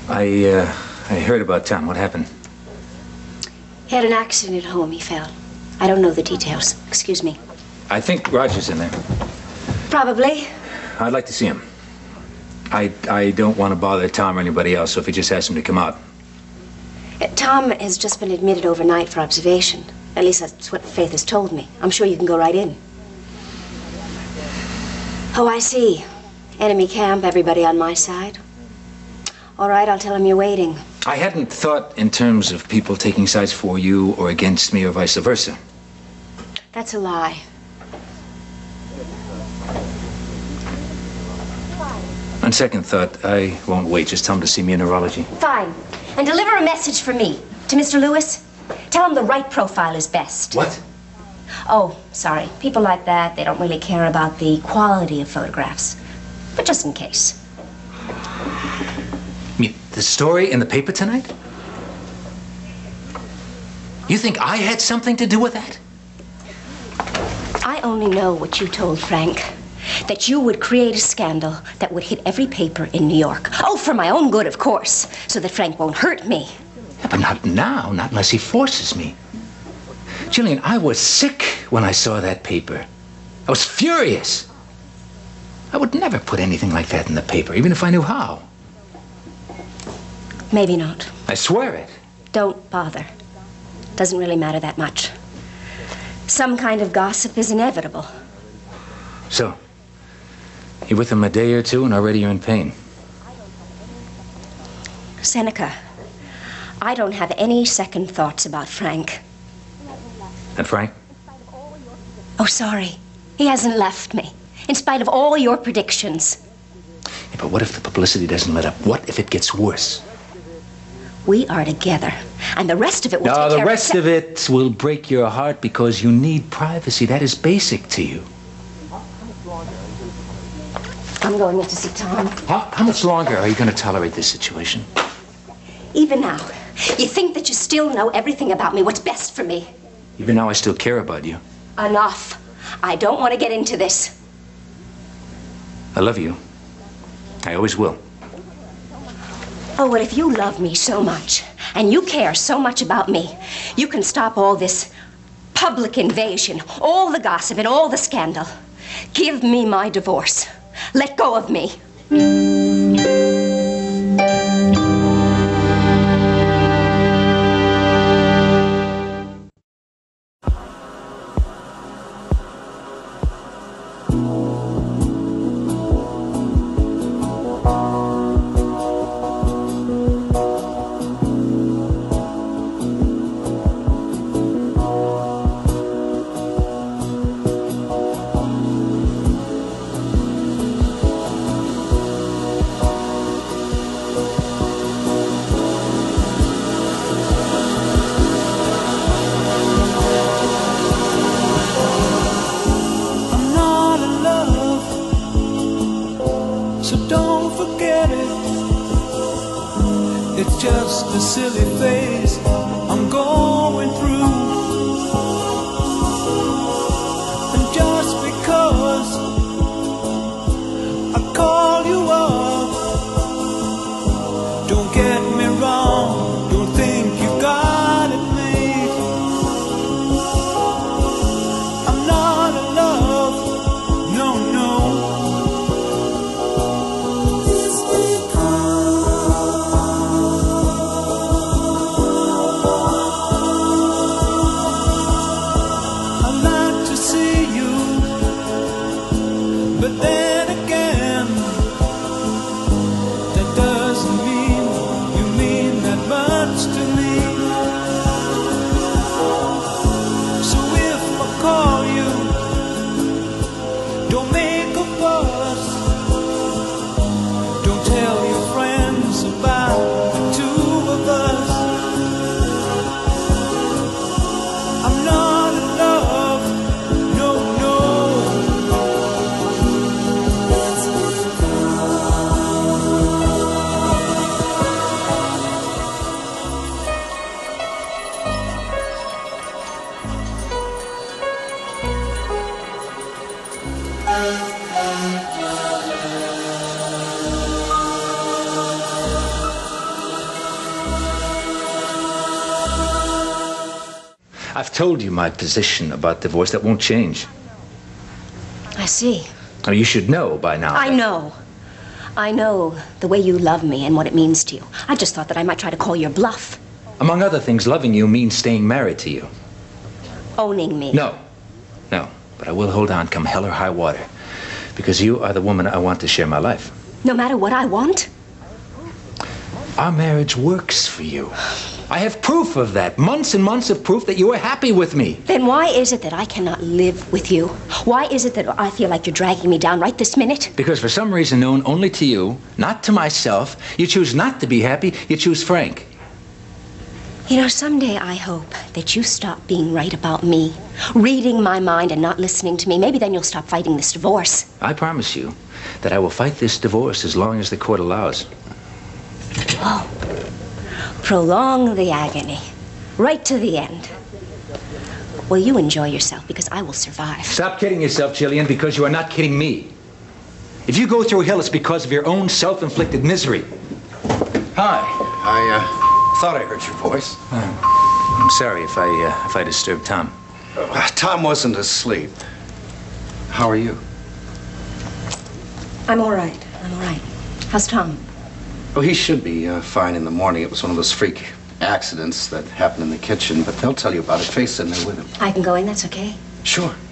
I heard about Tom. What happened? He had an accident at home. He fell. I don't know the details. Excuse me. I think Roger's in there. Probably. I'd like to see him. I don't want to bother Tom or anybody else, so if he just asks him to come out. Tom has just been admitted overnight for observation. At least that's what Faith has told me. I'm sure you can go right in. Oh, I see. Enemy camp, everybody on my side. All right, I'll tell him you're waiting. I hadn't thought in terms of people taking sides for you or against me or vice versa. That's a lie. On second thought, I won't wait. Just tell him to see me in neurology. Fine. And deliver a message for me to Mr. Lewis. Tell him the right profile is best. What? Oh, sorry. People like that, they don't really care about the quality of photographs. But just in case. You mean the story in the paper tonight? You think I had something to do with that? I only know what you told Frank. That you would create a scandal that would hit every paper in New York. Oh, for my own good, of course, so that Frank won't hurt me. Yeah, but not now, not unless he forces me. Jillian, I was sick when I saw that paper. I was furious. I would never put anything like that in the paper, even if I knew how. Maybe not. I swear it. Don't bother. Doesn't really matter that much. Some kind of gossip is inevitable. So, you're with him a day or two and already you're in pain. Seneca, I don't have any second thoughts about Frank. And Frank? Oh, sorry. He hasn't left me, in spite of all your predictions. Yeah, but what if the publicity doesn't let up? What if it gets worse? We are together, and the rest of it will take care of itself. No, the rest of it will break your heart because you need privacy. That is basic to you. I'm going in to see Tom. How much longer are you going to tolerate this situation? Even now, you think that you still know everything about me, what's best for me. Even now, I still care about you. Enough. I don't want to get into this. I love you. I always will. Oh, well, if you love me so much, and you care so much about me, you can stop all this public invasion, all the gossip and all the scandal. Give me my divorce. Let go of me. Just a silly phase I'm going through, and just because I call you up, don't get me wrong, don't think you got it made. I'm not in love, no, no. I've told you my position about divorce. That won't change. I see. Oh, you should know by now. I know. I know the way you love me and what it means to you. I just thought that I might try to call your bluff. Among other things, loving you means staying married to you. Owning me. No. No. But I will hold on come hell or high water. Because you are the woman I want to share my life. No matter what I want? Our marriage works for you. I have proof of that. Months and months of proof that you are happy with me. Then why is it that I cannot live with you? Why is it that I feel like you're dragging me down right this minute? Because for some reason known only to you, not to myself, you choose not to be happy, you choose Frank. You know, someday I hope that you stop being right about me, reading my mind and not listening to me. Maybe then you'll stop fighting this divorce. I promise you that I will fight this divorce as long as the court allows. Oh, prolong the agony, right to the end. Well, you enjoy yourself because I will survive. Stop kidding yourself, Jillian, because you are not kidding me. If you go through hell, it's because of your own self-inflicted misery. Hi, I thought I heard your voice. I'm sorry if I disturbed Tom. Tom wasn't asleep. How are you? I'm all right. I'm all right. How's Tom? Oh, he should be fine in the morning. It was one of those freak accidents that happened in the kitchen, but they'll tell you about it. Faye's in there with him. I can go in, that's okay? Sure.